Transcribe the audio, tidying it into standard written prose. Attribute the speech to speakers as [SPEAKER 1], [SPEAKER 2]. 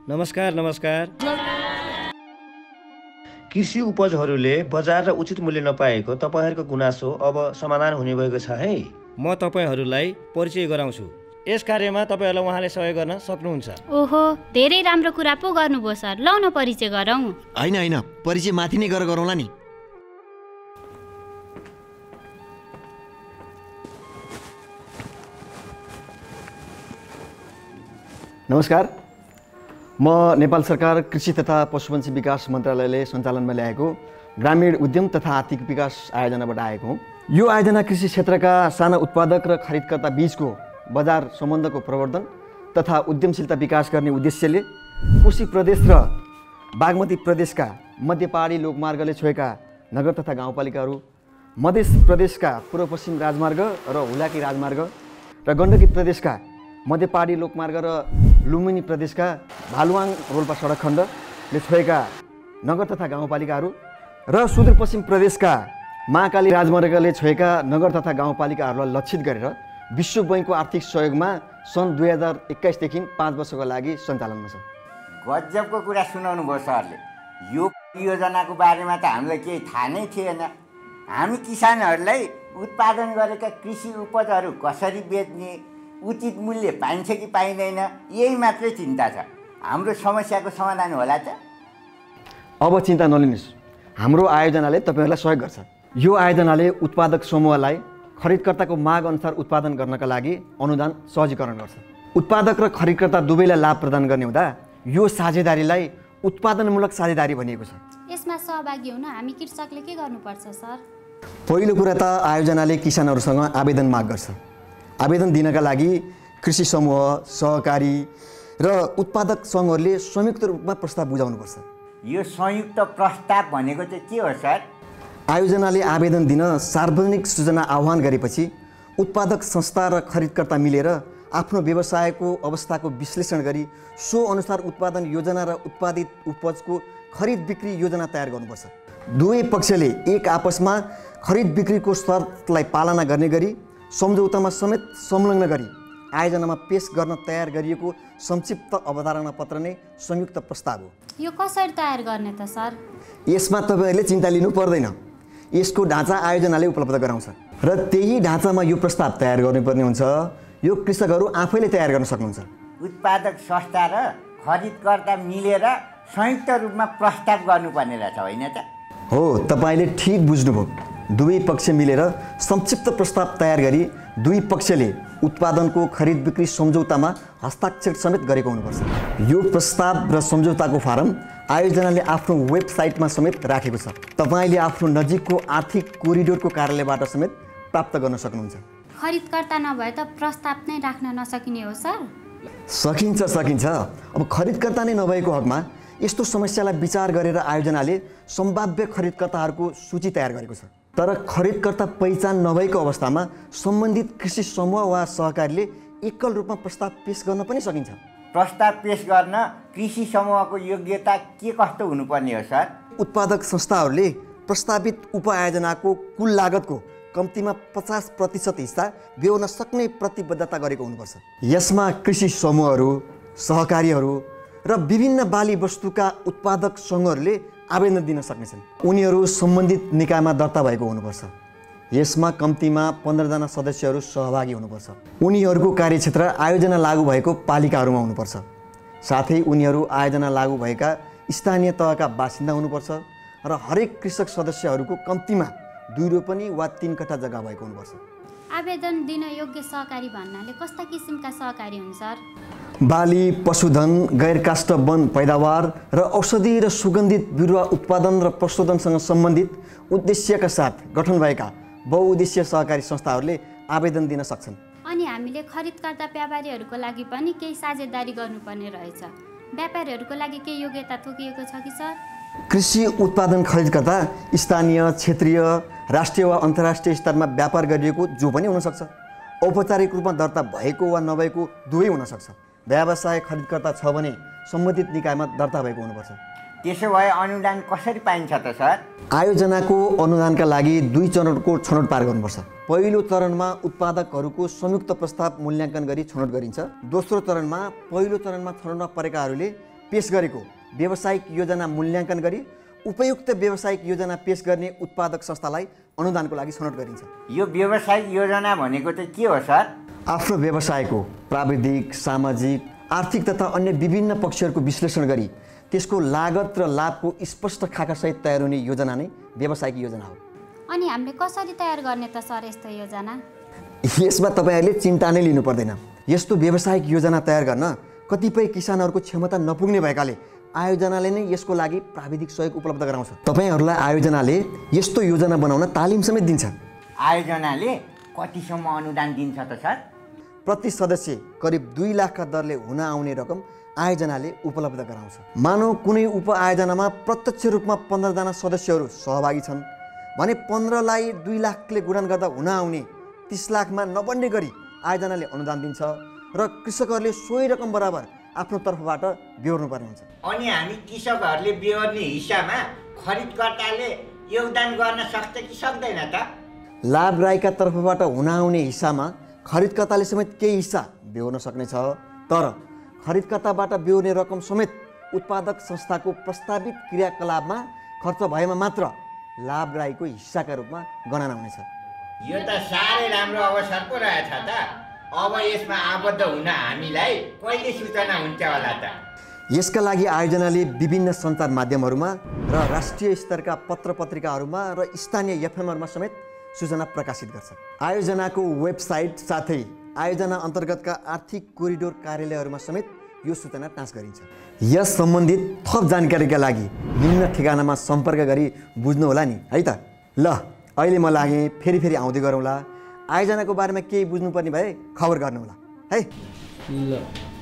[SPEAKER 1] नमस्कार नमस्कार।
[SPEAKER 2] कृषि उपजहरूले बजार र उचित मूल्य नपाएको तपाईँहरूको गुनासो अब समाधान हुने भएको छ है।
[SPEAKER 1] म तपाईँहरूलाई परिचय गराउँछु। यस कार्यमा तपाईँहरूलाई उहाँले सहयोग गर्न सक्नुहुन्छ।
[SPEAKER 3] ओहो, धेरै राम्रो कुरा पो गर्नुभयो सर। लौ न परिचय गरौँ।
[SPEAKER 4] होइन होइन, परिचय माथि नै गरेर गरौँला नि।
[SPEAKER 5] नमस्कार, म नेपाल सरकार कृषि तथा पशुपन्छी विकास मन्त्रालयले सञ्चालनमा ल्याएको ग्रामीण उद्यम तथा आर्थिक विकास आयोजनाबाट आएको हुँ। यो आयोजना कृषि क्षेत्रका साना उत्पादक र खरिदकर्ता बीचको बजार सम्बन्धको प्रवर्धन तथा उद्यमशीलता विकास गर्ने उद्देश्यले कोशी प्रदेश र बागमती प्रदेशका मध्य पहाडी लोकमार्गले छोएका नगर तथा गाउँपालिकाहरू, मध्य प्रदेशका पूर्व पश्चिम राजमार्ग र हुलाकी राजमार्ग र गण्डकी प्रदेशका मध्य पहाडी लोकमार्ग र लुम्बिनी प्रदेशका भालुवाङ रोल्पा सडक खण्डले छोएका नगर तथा गाउँपालिकाहरू र सुदूरपश्चिम प्रदेशका महाकाली राजमार्गले छोएका नगर तथा गाउँपालिकाहरूलाई लक्षित गरेर विश्व बैङ्कको आर्थिक सहयोगमा सन् 2021 देखि 5 वर्षको लागि सञ्चालनमा छ।
[SPEAKER 6] गजबको कुरा सुनाउनु भयो सरले। यो योजनाको बारेमा त हामीलाई केही थाहा नै थिएन। हामी किसानहरूलाई उत्पादन गरेका कृषि उपजहरू कसरी बेच्ने, उचित मूल्य पाइन्छ कि पाइँदैन, यही मात्रै चिन्ता छ। हाम्रो समस्याको समाधान होला त?
[SPEAKER 5] अब चिन्ता नलिनुहोस्, हाम्रो आयोजनाले तपाईँहरूलाई सहयोग गर्छ। यो आयोजनाले उत्पादक समूहलाई खरिदकर्ताको माग अनुसार उत्पादन गर्नका लागि अनुदान सहजीकरण गर्छ। उत्पादक र खरिदकर्ता दुवैलाई लाभ प्रदान गर्ने हुँदा यो साझेदारीलाई उत्पादनमूलक साझेदारी भनिएको छ।
[SPEAKER 3] यसमा सहभागी हुन हामी कृषकले के गर्नुपर्छ सर?
[SPEAKER 5] पहिलो कुरा त आयोजनाले किसानहरूसँग आवेदन माग गर्छ। आवेदन दिनका लागि कृषि समूह, सहकारी र उत्पादक सङ्घहरूले संयुक्त रूपमा प्रस्ताव बुझाउनुपर्छ।
[SPEAKER 6] यो संयुक्त प्रस्ताव भनेको चाहिँ के हो सर?
[SPEAKER 5] आयोजनाले आवेदन दिन सार्वजनिक सूचना आह्वान गरेपछि उत्पादक संस्था र खरिदकर्ता मिलेर आफ्नो व्यवसायको अवस्थाको विश्लेषण गरी सो अनुसार उत्पादन योजना र उत्पादित उपजको खरिद बिक्री योजना तयार गर्नुपर्छ। दुवै पक्षले एक आपसमा खरिद बिक्रीको शर्तलाई पालना गर्ने गरी सम्झौतामा समेत संलग्न गरी आयोजनामा पेश गर्न तयार गरिएको संक्षिप्त अवधारणा पत्र नै संयुक्त प्रस्ताव हो।
[SPEAKER 3] यो कसरी तयार गर्ने त सर?
[SPEAKER 5] यसमा तपाईँहरूले चिन्ता लिनु पर्दैन। यसको ढाँचा आयोजनाले उपलब्ध गराउँछ र त्यही ढाँचामा यो प्रस्ताव तयार गर्नुपर्ने हुन्छ। यो कृषकहरू आफैले तयार गर्न सक्नुहुन्छ।
[SPEAKER 6] उत्पादक संस्था र खरिदकर्ता मिलेर संयुक्त रूपमा प्रस्ताव गर्नुपर्ने रहेछ, होइन त?
[SPEAKER 5] हो, तपाईँले ठिक बुझ्नुभयो। दुवै पक्ष मिलेर संक्षिप्त प्रस्ताव तयार गरी दुई पक्षले उत्पादनको खरिद बिक्री सम्झौतामा हस्ताक्षर समेत गरेको हुनुपर्छ। यो प्रस्ताव र सम्झौताको फारम आयोजनाले आफ्नो वेबसाइटमा समेत राखेको छ। तपाईँले आफ्नो नजिकको आर्थिक कोरिडोरको कार्यालयबाट समेत प्राप्त गर्न सक्नुहुन्छ।
[SPEAKER 3] खरिदकर्ता नभए त प्रस्ताव नै राख्न नसकिने हो सर?
[SPEAKER 5] सकिन्छ। अब खरिदकर्ता नै नभएको हकमा यस्तो समस्यालाई विचार गरेर आयोजनाले सम्भाव्य खरिदकर्ताहरूको सूची तयार गरेको छ। तर खरिदकर्ता पहिचान नभएको अवस्थामा सम्बन्धित कृषि समूह वा सहकारीले एकल रूपमा प्रस्ताव पेश गर्न पनि सकिन्छ।
[SPEAKER 6] प्रस्ताव पेश गर्न कृषि समूहको योग्यता के कस्तो हुनुपर्ने हो सर?
[SPEAKER 5] उत्पादक संस्थाहरूले प्रस्तावित उपआयोजनाको कुल लागतको कम्तीमा 50% हिस्सा बेहोर्न सक्ने प्रतिबद्धता गरेको हुनुपर्छ। यसमा कृषि समूहहरू, सहकारीहरू र विभिन्न बाली वस्तुका उत्पादक सङ्घहरूले आवेदन दिन सक्नेछन्। उनीहरू सम्बन्धित निकायमा दर्ता भएको हुनुपर्छ। यसमा कम्तीमा 15 जना सदस्यहरू सहभागी हुनुपर्छ। उनीहरूको कार्यक्षेत्र आयोजना लागू भएको पालिकाहरूमा हुनुपर्छ। साथै उनीहरू आयोजना लागू भएका स्थानीय तहका बासिन्दा हुनुपर्छ र हरेक कृषक सदस्यहरूको कम्तीमा 2 रोपनी वा 3 कट्ठा जग्गा भएको हुनुपर्छ।
[SPEAKER 3] आवेदन दिन योग्य सहकारी भन्नाले कस्ता किसिमका सहकारी हुन् सर?
[SPEAKER 5] बाली, पशुधन, गैरकाष्ठ वन पैदावार र औषधि र सुगन्धित बिरुवा उत्पादन र प्रशोधनसँग सम्बन्धित उद्देश्यका साथ गठन भएका बहुउद्देश्य सहकारी संस्थाहरूले आवेदन दिन सक्छन्।
[SPEAKER 3] अनि हामीले खरिदकर्ता व्यापारीहरूको लागि पनि केही साझेदारी गर्नुपर्ने रहेछ। व्यापारीहरूको लागि केही योग्यता तोकिएको छ कि सर?
[SPEAKER 5] कृषि उत्पादन खरिदकर्ता स्थानीय, क्षेत्रीय, राष्ट्रिय वा अन्तर्राष्ट्रिय स्तरमा व्यापार गरिएको जो पनि हुनसक्छ। औपचारिक रूपमा दर्ता भएको वा नभएको दुवै हुनसक्छ। व्यवसाय खरिदकर्ता छ भने सम्बन्धित निकायमा दर्ता भएको हुनुपर्छ।
[SPEAKER 6] त्यसो भए अनुदान कसरी पाइन्छ त सर?
[SPEAKER 5] आयोजनाको अनुदानका लागि 2 चरणको छनौट पार गर्नुपर्छ। पहिलो चरणमा उत्पादकहरूको संयुक्त प्रस्ताव मूल्याङ्कन गरी छनौट गरिन्छ। दोस्रो चरणमा पहिलो चरणमा छनौटमा परेकाहरूले पेश गरेको व्यावसायिक योजना मूल्याङ्कन गरी उपयुक्त व्यावसायिक योजना पेश गर्ने उत्पादक संस्थालाई अनुदानको लागि छनौट गरिन्छ।
[SPEAKER 6] यो व्यावसायिक योजना भनेको चाहिँ के हो सर?
[SPEAKER 5] आफ्नो व्यवसायको प्राविधिक, सामाजिक, आर्थिक तथा अन्य विभिन्न पक्षहरूको विश्लेषण गरी त्यसको लागत र लाभको स्पष्ट खाकासहित तयार हुने योजना नै व्यावसायिक योजना हो।
[SPEAKER 3] अनि हामीले कसरी तयार गर्ने त सर यस्तो योजना?
[SPEAKER 5] यसमा तपाईँहरूले चिन्ता नै लिनु पर्दैन। यस्तो व्यावसायिक योजना तयार गर्न कतिपय किसानहरूको क्षमता नपुग्ने भएकाले आयोजनाले नै यसको लागि प्राविधिक सहयोग उपलब्ध गराउँछ। तपाईँहरूलाई आयोजनाले यस्तो योजना बनाउन तालिम समेत दिन्छ।
[SPEAKER 6] आयोजनाले कतिसम्म अनुदान दिन्छ त सर?
[SPEAKER 5] प्रति सदस्य करिब 2 लाखका दरले हुन आउने रकम आयोजनाले उपलब्ध गराउँछ। मानव कुनै उपआयोजनामा प्रत्यक्ष रूपमा 15 जना सदस्यहरू सहभागी छन् भने 15 लाई 2 लाखले गुणन गर्दा हुन आउने 30 लाखमा नबढ्ने गरी आयोजनाले अनुदान दिन्छ र कृषकहरूले सोही रकम बराबर आफ्नो तर्फबाट बेहोर्नु पर्ने हुन्छ।
[SPEAKER 6] अनि हामी कृषकहरूले बेहोर्ने हिस्सामा खरिदकर्ताले योगदान गर्न सक्छ कि सक्दैन त?
[SPEAKER 5] लाभग्राहीका तर्फबाट हुन आउने हिस्सामा खरिदकर्ताले समेत केही हिस्सा बेहोर्न सक्नेछ, तर खरिदकर्ताबाट बेहोर्ने रकम समेत उत्पादक संस्थाको प्रस्तावित क्रियाकलापमा खर्च भएमा मात्र लाभग्राहीको हिस्साका रूपमा गणना हुनेछ।
[SPEAKER 6] यो त साह्रै राम्रो अवसर पो रहेछ त। अब यसमा आबद्ध हुन हामीलाई कहिले सूचना हुन्छ होला त?
[SPEAKER 5] यसका लागि आयोजनाले विभिन्न सञ्चार माध्यमहरूमा र राष्ट्रिय स्तरका पत्र-पत्रिकाहरूमा र स्थानीय एफएमहरूमा समेत सूचना प्रकाशित गर्छ। आयोजनाको वेबसाइट साथै आयोजना अन्तर्गतका आर्थिक कोरिडोर कार्यालयहरूमा समेत यो सूचना टाँस गरिन्छ। यस सम्बन्धित थप जानकारीका लागि निम्न ठेगानामा सम्पर्क गरी बुझ्नु होला नि है त। ल अहिले म लागेँ, फेरि आउँदै गरौँला। आयोजनाको बारेमा केही बुझ्नुपर्ने भए खबर गर्नुहोला है।
[SPEAKER 1] ल।